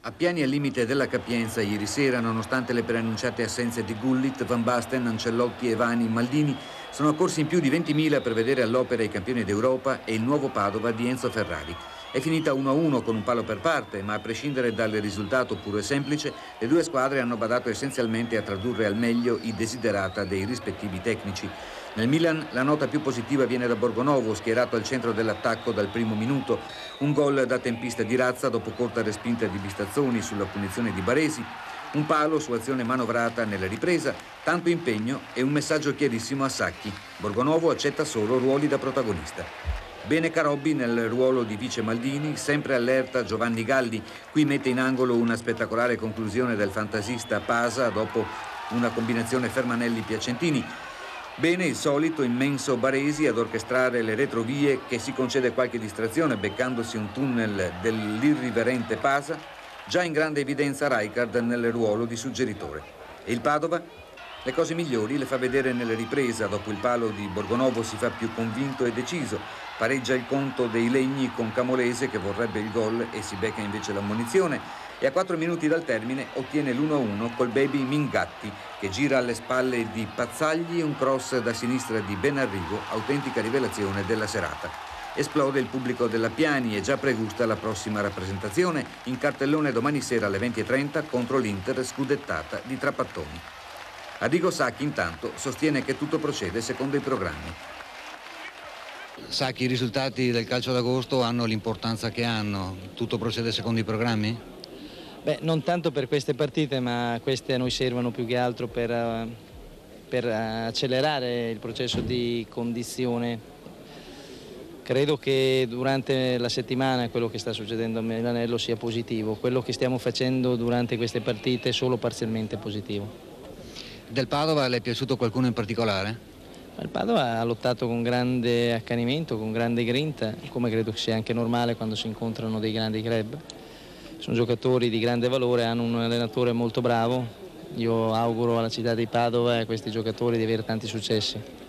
A piani al limite della capienza ieri sera, nonostante le preannunciate assenze di Gullit, Van Basten, Ancelotti, Evani, Maldini, sono accorsi in più di 20.000 per vedere all'opera i campioni d'Europa e il nuovo Padova di Enzo Ferrari. È finita 1-1 con un palo per parte, ma a prescindere dal risultato puro e semplice, le due squadre hanno badato essenzialmente a tradurre al meglio i desiderata dei rispettivi tecnici. Nel Milan la nota più positiva viene da Borgonovo, schierato al centro dell'attacco dal primo minuto. Un gol da tempista di Razza dopo corta respinta di Bistazzoni sulla punizione di Baresi, un palo su azione manovrata nella ripresa, tanto impegno e un messaggio chiarissimo a Sacchi. Borgonovo accetta solo ruoli da protagonista. Bene Carobbi nel ruolo di vice Maldini, sempre allerta Giovanni Galli, qui mette in angolo una spettacolare conclusione del fantasista Pasa dopo una combinazione Fermanelli-Piacentini. Bene il solito immenso Baresi ad orchestrare le retrovie che si concede qualche distrazione beccandosi un tunnel dell'irriverente Pasa, già in grande evidenza Rijkaard nel ruolo di suggeritore. E il Padova? Le cose migliori le fa vedere nelle riprese, dopo il palo di Borgonovo si fa più convinto e deciso, pareggia il conto dei Legni con Camolese che vorrebbe il gol e si becca invece l'ammonizione, e a 4 minuti dal termine ottiene l'1-1 col baby Mingatti che gira alle spalle di Pazzagli un cross da sinistra di Benarrigo, autentica rivelazione della serata. Esplode il pubblico della Piani e già pregusta la prossima rappresentazione in cartellone domani sera alle 20:30 contro l'Inter scudettata di Trapattoni. Arrigo Sacchi intanto sostiene che tutto procede secondo i programmi. Sacchi, i risultati del calcio d'agosto hanno l'importanza che hanno, tutto procede secondo i programmi? Beh, non tanto per queste partite, ma queste a noi servono più che altro per accelerare il processo di condizione. Credo che durante la settimana quello che sta succedendo a Milanello sia positivo, quello che stiamo facendo durante queste partite è solo parzialmente positivo. Del Padova le è piaciuto qualcuno in particolare? Il Padova ha lottato con grande accanimento, con grande grinta, come credo che sia anche normale quando si incontrano dei grandi club. Sono giocatori di grande valore, hanno un allenatore molto bravo. Io auguro alla città di Padova e a questi giocatori di avere tanti successi.